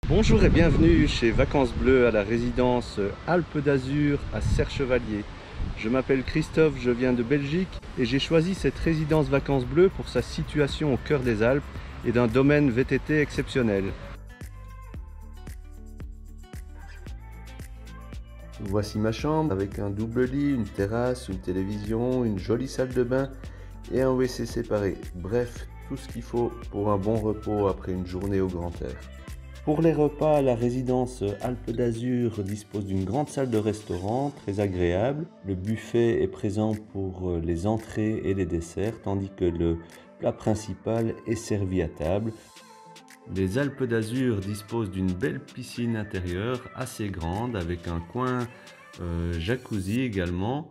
Bonjour et bienvenue chez Vacances Bleues à la résidence Alpes d'Azur à Serre-Chevalier. Je m'appelle Christophe, je viens de Belgique et j'ai choisi cette résidence Vacances Bleues pour sa situation au cœur des Alpes et d'un domaine VTT exceptionnel. Voici ma chambre avec un double lit, une terrasse, une télévision, une jolie salle de bain et un WC séparé. Bref, tout ce qu'il faut pour un bon repos après une journée au grand air. Pour les repas, la résidence Alpes d'Azur dispose d'une grande salle de restaurant très agréable. Le buffet est présent pour les entrées et les desserts, tandis que le plat principal est servi à table. Les Alpes d'Azur disposent d'une belle piscine intérieure assez grande avec un coin jacuzzi également.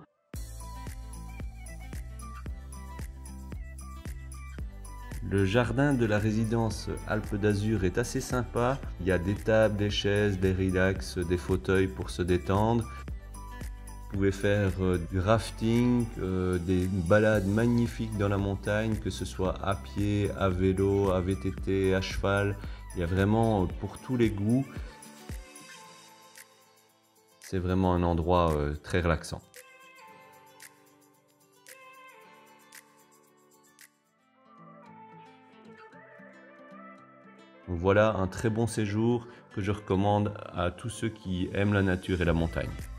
Le jardin de la résidence Alpes d'Azur est assez sympa. Il y a des tables, des chaises, des relax, des fauteuils pour se détendre. Vous pouvez faire du rafting, des balades magnifiques dans la montagne, que ce soit à pied, à vélo, à VTT, à cheval. Il y a vraiment pour tous les goûts. C'est vraiment un endroit très relaxant. Donc voilà un très bon séjour que je recommande à tous ceux qui aiment la nature et la montagne.